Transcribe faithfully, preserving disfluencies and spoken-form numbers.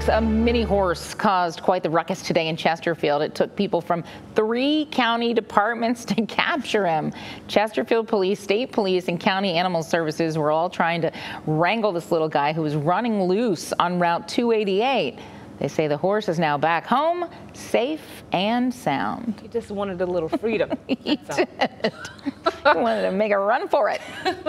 A mini horse caused quite the ruckus today in Chesterfield. It took people from three county departments to capture him. Chesterfield Police, State Police, and County Animal Services were all trying to wrangle this little guy who was running loose on Route two eighty-eight. They say the horse is now back home, safe and sound. He just wanted a little freedom. He did. He wanted to make a run for it.